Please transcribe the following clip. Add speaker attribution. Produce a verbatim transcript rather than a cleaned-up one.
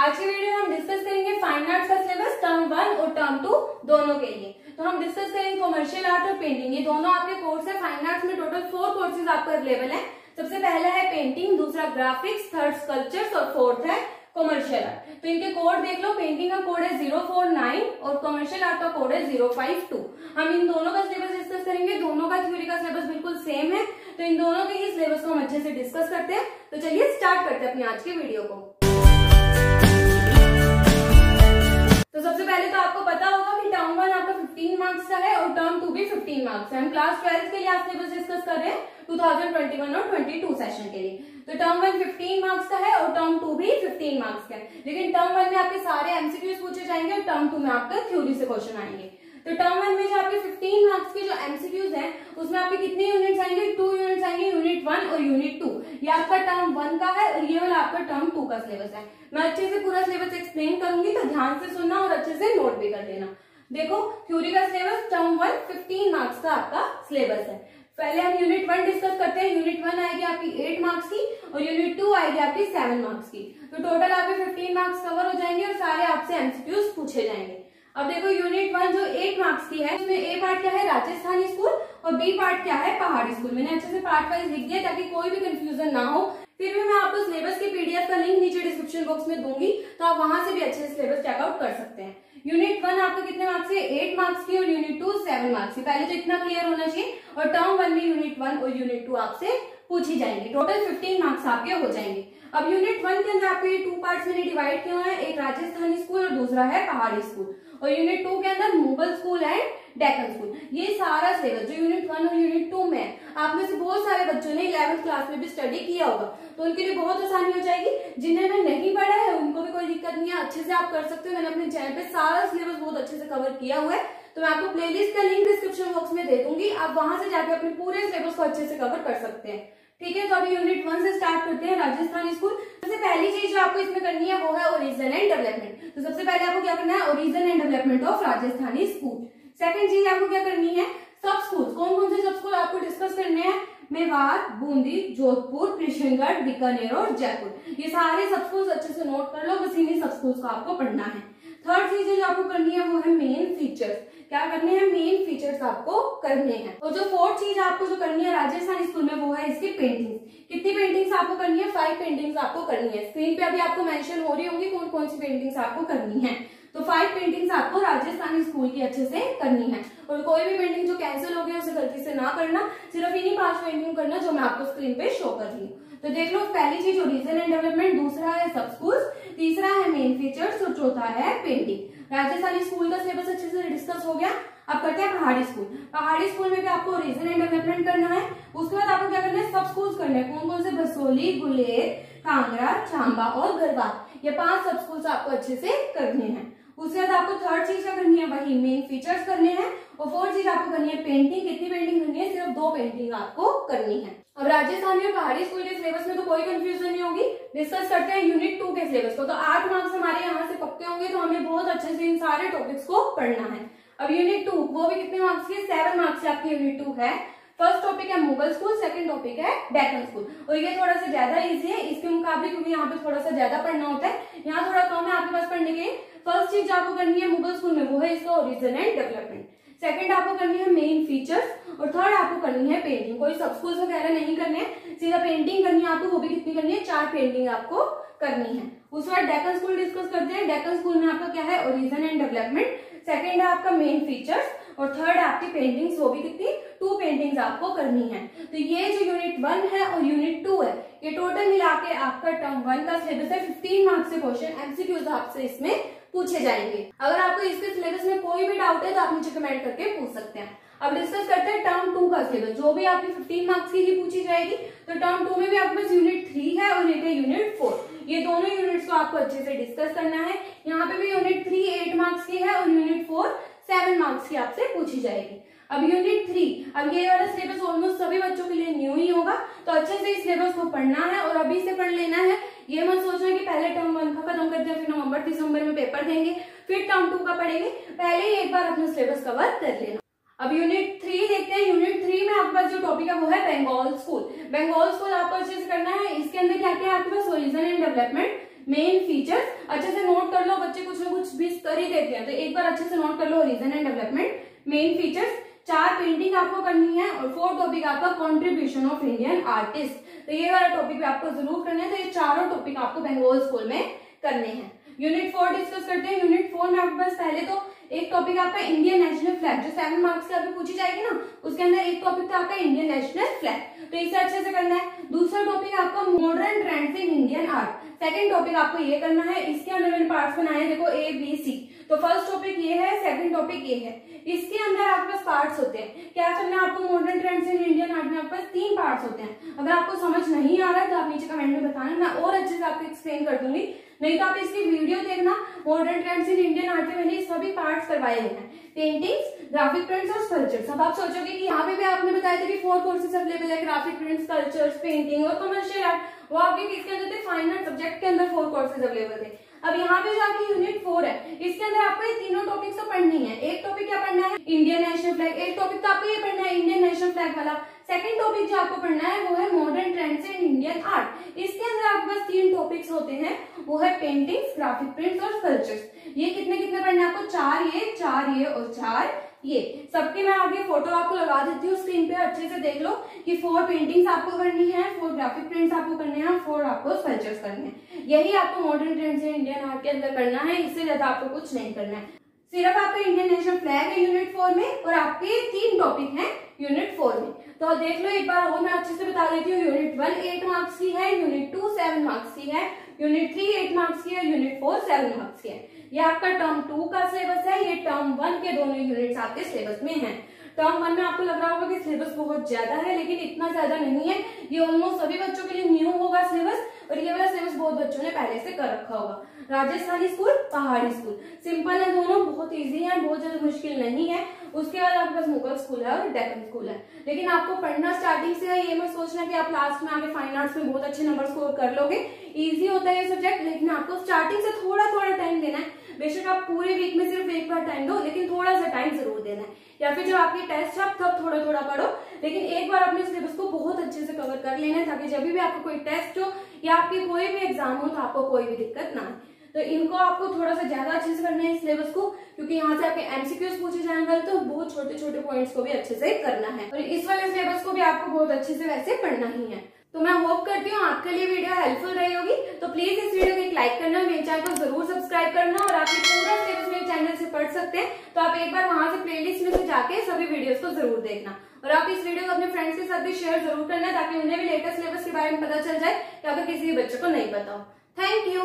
Speaker 1: आज की वीडियो में हम डिस्कस करेंगे फाइन आर्ट्स का सिलेबस टर्म वन और टर्म टू दोनों के लिए। तो हम डिस्कस करेंगे कमर्शियल आर्ट और पेंटिंग। ये दोनों आपके कोर्स है। फाइन आर्ट्स में टोटल फोर कोर्सेज आपको अवेलेबल है। सबसे पहला है पेंटिंग, दूसरा ग्राफिक्स, थर्ड स्कल्पचर्स और फोर्थ है कमर्शियल आर्ट। तो इनके कोड देख लो। पेंटिंग का कोड है जीरो फोर नाइन और कमर्शियल आर्ट का कोड है जीरो फाइव टू। हम इन दोनों का सिलेबस डिस्कस करेंगे। दोनों का थ्योरी का सिलेबस बिल्कुल सेम है, तो इन दोनों के ही सिलेबस को हम अच्छे से डिस्कस करते हैं। तो चलिए स्टार्ट करते हैं अपनी आज की वीडियो को। तो सबसे पहले तो आपको पता होगा कि टर्म वन आपका फिफ्टीन मार्क्स का है और टर्म टू भी फिफ्टीन मार्क्स है। हम क्लास ट्वेल्थ के लिए आप सिलेबस डिस्कस कर रहे हैं टू थाउजेंड ट्वेंटी वन और ट्वेंटी टू सेशन के लिए। तो टर्म वन फिफ्टीन मार्क्स का है और टर्म टू भी फिफ्टीन मार्क्स का है। लेकिन टर्म वन में आपके सारे एमसीक्यूज पूछे जाएंगे और टर्म टू में आपका थ्योरी से क्वेश्चन आएंगे। तो टर्म वन में जो आपके फिफ्टीन मार्क्स के जो एमसीक्यूज हैं उसमें आपके कितने यूनिट्स आएंगे? टू यूनिट्स आएंगे, यूनिट वन और यूनिट टू। ये आपका टर्म वन का है और ये वाला आपका टर्म टू का सिलेबस है। मैं अच्छे से पूरा सिलेबस एक्सप्लेन करूंगी, तो ध्यान से सुनना और अच्छे से नोट भी कर लेना। देखो, थ्योरी का syllabus term one fifteen marks का आपका सिलेबस है। पहले हम यूनिट वन डिस्कस करते हैं। यूनिट वन आएगी आपकी एट मार्क्स की और यूनिट टू आएगी आपकी सेवन मार्क्स की। तो टोटल आपके फिफ्टीन मार्क्स कवर हो जाएंगे और सारे आपसे एमसीक्यूज पूछे जाएंगे। अब देखो, यूनिट वन जो एट मार्क्स की है उसमें ए पार्ट क्या है? राजस्थानी स्कूल और बी पार्ट क्या है? पहाड़ी स्कूल। मैंने अच्छे से पार्ट वाइज लिख दिया ताकि कोई भी कंफ्यूजन ना हो। फिर भी मैं आपको सिलेबस की पीडीएफ का लिंक नीचे डिस्क्रिप्शन बॉक्स में दूंगी, तो आप वहां से भी अच्छे से सिलेबस चेकआउट कर सकते हैं। यूनिट वन आपका कितने मार्क्स है? एट मार्क्स की और यूनिट टू सेवन मार्क्स की। पहले तो इतना क्लियर होना चाहिए। और टर्म वन में यूनिट वन और यूनिट टू आपसे पूछी जाएंगी। टोटल फिफ्टीन मार्क्स आपके हो जाएंगे। अब यूनिट वन के अंदर आपको ये टू पार्ट्स में डिवाइड किया हुआ है, एक राजस्थानी स्कूल और दूसरा है पहाड़ी स्कूल। और यूनिट टू के अंदर Mughal school and Deccan school. ये सारा सिलेबस जो यूनिट वन और यूनिट टू में है, आप में से बहुत सारे बच्चों ने इलेवेंथ क्लास में भी स्टडी किया होगा, तो उनके लिए बहुत आसानी हो जाएगी। जिन्होंने नहीं पढ़ा है उनको भी कोई दिक्कत नहीं है, अच्छे से आप कर सकते हो। मैंने अपने चैनल पे सारा सिलेबस बहुत अच्छे से कवर किया हुआ है, तो मैं आपको प्लेलिस्ट का लिंक डिस्क्रिप्शन बॉक्स में दे दूंगी। आप वहां से जाके अपने पूरे सिलेबस को अच्छे से कवर कर सकते हैं। ठीक है, तो अभी यूनिट वन से स्टार्ट करते हैं। राजस्थानी स्कूल। सबसे पहली चीज जो आपको इसमें करनी है वो है ओरिजिन एंड डेवलपमेंट। तो सबसे पहले आपको क्या करना है? Origin and development of Rajasthani school. Second चीज आपको क्या करनी है? सब स्कूल। कौन कौन से सब स्कूल आपको डिस्कस करने हैं? मेवाड़, बूंदी, जोधपुर, किशनगढ़, बीकानेर और जयपुर। ये सारे सब स्कूल अच्छे से नोट कर लो, बस इन्हीं सब स्कूल्स को आपको पढ़ना है। थर्ड चीज जो आपको करनी है वो है मेन फीचर्स। क्या करने हैं? मेन फीचर्स आपको करने हैं। और जो फोर्थ चीज आपको जो करनी है राजस्थानी स्कूल में वो है इसकी पेंटिंग्स। कितनी पेंटिंग्स आपको करनी है? फाइव पेंटिंग्स आपको करनी है। स्क्रीन पे अभी आपको मेंशन हो रही होंगी कौन कौन सी पेंटिंग्स आपको करनी है। तो फाइव पेंटिंग्स आपको राजस्थानी स्कूल की अच्छे से करनी है। और कोई भी पेंटिंग जो कैंसिल हो गई उसे गलती से ना करना, सिर्फ इन्हीं पांच पेंटिंग करना जो मैं आपको स्क्रीन पे शो कर रही हूँ। तो देख लो, पहली चीज ओरिजिन एंड डेवलपमेंट, दूसरा है सब स्कूल, तीसरा है मेन फीचर्स और चौथा है पेंटिंग। राजस्थानी स्कूल का सिलेबस अच्छे से डिस्कस हो गया। अब करते हैं पहाड़ी स्कूल। पहाड़ी स्कूल में भी आपको ओरिजिन एंड डेवलपमेंट करना है। उसके बाद आपको क्या करना है? सब स्कूल्स करने हैं। कौन कौन से? बसोली, गुलेर, कांगड़ा, चांबा और गढ़वाल। ये पांच सब स्कूल्स आपको अच्छे से करने हैं। उसके बाद आपको थर्ड चीज क्या करनी है? वही मेन फीचर्स करने हैं। और फोर्थ चीज आपको करनी है पेंटिंग। कितनी पेंटिंग करनी है? सिर्फ दो पेंटिंग आपको करनी है। अब राजस्थानी और पहाड़ी स्कूल के सिलेबस में तो कोई कंफ्यूजन नहीं होगी। डिस्कस करते हैं यूनिट टू के सिलेबस को। तो आठ मार्क्स हमारे यहाँ से पक्के होंगे, तो हमें बहुत अच्छे से इन सारे टॉपिक्स को पढ़ना है। अब यूनिट टू वो भी कितने मार्क्स की? सेवन मार्क्स की आपकी यूनिट टू है। फर्स्ट टॉपिक है मुगल स्कूल, सेकंड टॉपिक है डेक्कन स्कूल। और ये थोड़ा सा ज्यादा इजी है इसके मुकाबले, क्योंकि यहाँ पे थोड़ा सा ज्यादा पढ़ना होता है, यहाँ थोड़ा कम है आपके पास पढ़ने के। फर्स्ट चीज आपको करनी है मुगल स्कूल में वो है इसका ओरिजिन एंड डेवलपमेंट। सेकंड आपको करनी है मेन फीचर्स और थर्ड आपको करनी है पेंटिंग। कोई सब स्कूल वगैरह नहीं करने, सीधा पेंटिंग करनी है आपको। वो भी कितनी करनी है? चार पेंटिंग आपको करनी है। उसके बाद डेक्कन स्कूल डिस्कस करते हैं। डेक्कन स्कूल में आपका क्या है? Origin and development. सेकंड है आपका मेन फीचर्स और थर्ड आपकी पेंटिंग्स, वो भी कितनी? टू पेंटिंग्स आपको करनी है। तो ये जो यूनिट वन है और यूनिट टू है, ये टोटल मिला के आपका टर्म वन का सिलेबस है। फिफ्टीन मार्क्स से क्वेश्चन एमसीक्यूज आपसे इसमें पूछे जाएंगे। अगर आपको इसके सिलेबस में कोई भी डाउट है तो आप नीचे कमेंट करके पूछ सकते हैं। अब डिस्कस करते हैं टर्म टू का सिलेबस, जो भी आपकी फिफ्टीन मार्क्स की ही पूछी जाएगी। तो टर्म टू में भी आपके पास यूनिट थ्री है और एक है यूनिट फोर। ये दोनों यूनिट्स को आपको अच्छे से डिस्कस करना है। यहाँ पे भी यूनिट थ्री एट मार्क्स की है और यूनिट फोर सेवन मार्क्स की आपसे पूछी जाएगी। अब यूनिट थ्री, अब ये वाला सिलेबस ऑलमोस्ट सभी बच्चों के लिए न्यू ही होगा, तो अच्छे से इस सिलेबस को पढ़ना है और अभी से पढ़ लेना है। ये मत सोचना कि पहले टर्म वन का खत्म करते हैं फिर नवंबर दिसंबर में पेपर देंगे फिर टर्म टू का पढ़ेंगे। पहले ही एक बार अपना सिलेबस कवर कर लेना। अब यूनिट थ्री देखते हैं। यूनिट थ्री में आपके पास जो टॉपिक है वो है बंगाल स्कूल। बंगाल स्कूल आपको अच्छे से करना है। इसके अंदर क्या क्या है आपके पास? Origin and development, main features अच्छे से नोट कर लो, बच्चे कुछ ना कुछ भी कर ही देते हैं तो एक बार अच्छे से नोट कर लो। Reason and development, main features, चार पेंटिंग आपको करनी है और फोर्थ टॉपिक आपका कंट्रीब्यूशन ऑफ इंडियन आर्टिस्ट। तो ये वाला टॉपिक भी आपको जरूर करना है। तो ये चारों टॉपिक आपको बंगाल स्कूल में करने हैं। यूनिट फोर डिस्कस करते हैं। यूनिट फोर में आपके पास पहले तो एक टॉपिक आपका इंडियन नेशनल फ्लैग, जो सेवन मार्क्स की आपको पूछी जाएगी ना, उसके अंदर एक टॉपिक था आपका इंडियन नेशनल फ्लैग, तो इसे अच्छे से करना है। दूसरा टॉपिक आपका modern trends in Indian art, second topic आपको ये करना है। इसके अंदर मैंने पार्ट्स बनाए हैं, देखो ए बी सी। तो फर्स्ट टॉपिक ये है, सेकंड टॉपिक ये है। इसके अंदर आपके पास पार्ट्स होते हैं। क्या करना है आपको, modern trends in Indian art में आपके पास तीन पार्ट्स होते हैं। अगर आपको समझ नहीं आ रहा है तो आप नीचे कमेंट में बताना, मैं और अच्छे से आपको एक्सप्लेन कर दूंगी। नहीं तो आप इसकी वीडियो देखना, modern trends in Indian art में मैंने सभी पार्ट्स करवाए हुए हैं, पेंटिंग्स, ग्राफिक प्रिंट्स और स्कल्पचर्स। अब आप सोचोगे कि यहाँ पे भी आपने बताया था कि फोर कोर्सेज अवेलेबल है, ग्राफिक प्रिंट्स, स्कल्पचर्स, पेंटिंग और कमर्शियल आर्ट, वो आपके किसके अंदर थे, फाइन आर्ट सब्जेक्ट के अंदर फोर कोर्सेज अवेलेबल थे। अब यहाँ पे जो आपकी यूनिट फोर है, इसके अंदर आपको ये तीनों टॉपिक्स तो पढ़नी है। एक टॉपिक क्या पढ़ना है, इंडियन नेशनल फ्लैग, एक टॉपिक तो आपको ये पढ़ना है इंडियन नेशनल फ्लैग वाला। सेकंड टॉपिक जो आपको पढ़ना है वो है modern trends in Indian art. इसके अंदर आपके पास तीन टॉपिक्स होते हैं, वो है पेंटिंग्स, ग्राफिक प्रिंट्स और स्कल्पचर्स। ये कितने कितने पढ़ने हैं आपको, चार ये, चार ये और चार ये। सबके मैं आगे फोटो आपको लगा देती हूँ स्क्रीन पे, अच्छे से देख लो कि फोर पेंटिंग्स आपको करनी है, फोर ग्राफिक प्रिंट्स आपको करने हैं, फोर आपको स्कल्पचर्स करने हैं। यही आपको modern trends in Indian art के अंदर करना है, इससे ज्यादा आपको कुछ नहीं करना है। सिर्फ आपका इंडियन नेशनल फ्लैग है यूनिट फोर में और आपके तीन टॉपिक हैं यूनिट फोर में। तो देख लो एक बार और मैं अच्छे से बता देती हूँ। यूनिट वन एट मार्क्स की है, यूनिट टू सेवन मार्क्स की है, यूनिट थ्री एट मार्क्स की है, यूनिट फोर सेवन मार्क्स की है। ये आपका टर्म टू का सिलेबस है, ये टर्म वन के दोनों यूनिट्स आपके सिलेबस में हैं। टर्म वन में आपको लग रहा होगा कि सिलेबस बहुत ज्यादा है, लेकिन इतना ज्यादा नहीं है। ये ऑलमोस्ट सभी बच्चों के लिए न्यू होगा सिलेबस, और ये वाला सिलेबस बहुत बच्चों ने पहले से कर रखा होगा। Rajasthani school, Pahari school, simple है दोनों, बहुत इजी है, बहुत ज्यादा मुश्किल नहीं है। उसके बाद आपके पास मुगल स्कूल है और डेक्कन स्कूल है। लेकिन आपको पढ़ना स्टार्टिंग से है, ये मत सोचना कि आप लास्ट में आगे फाइन आर्ट्स में बहुत अच्छे नंबर स्कोर कर लोगे। इजी होता है ये सब्जेक्ट, लेकिन आपको स्टार्टिंग से थोड़ा थोड़ा टाइम देना है। बेशक आप पूरे वीक में सिर्फ एक बार टाइम दो, लेकिन थोड़ा सा टाइम जरूर देना है। या फिर जब आपके टेस्ट है तब थोड़ा थोड़ा पढ़ो, लेकिन एक बार अपने सिलेबस को बहुत अच्छे से कवर कर लेना है, ताकि जब भी आपको कोई टेस्ट हो या आपके कोई भी एग्जाम हो तो आपको कोई भी दिक्कत ना आए। तो इनको आपको थोड़ा सा ज्यादा अच्छे से करना है सिलेबस को, क्योंकि यहाँ से आपके एमसीक्यूज पूछे जाने वाले, तो बहुत छोटे छोटे पॉइंट्स को भी अच्छे से करना है। और इस वाले सिलेबस को भी आपको बहुत अच्छे से वैसे पढ़ना ही है। तो मैं होप करती हूँ आपके लिए वीडियो हेल्पफुल रही होगी। तो प्लीज इस वीडियो को एक लाइक करना, मेरे चैनल को जरूर सब्सक्राइब करना, और आप ये पूरा सिलेबस मेरे चैनल से पढ़ सकते हैं। तो आप एक बार वहां से प्लेलिस्ट में से जाके सभी वीडियोस को जरूर देखना, और आप इस वीडियो को अपने फ्रेंड्स के साथ भी शेयर जरूर करना, ताकि उन्हें भी लेटेस्ट सिलेबस के बारे में पता चल जाए, या अगर किसी भी बच्चे को नहीं पता हो। Thank you.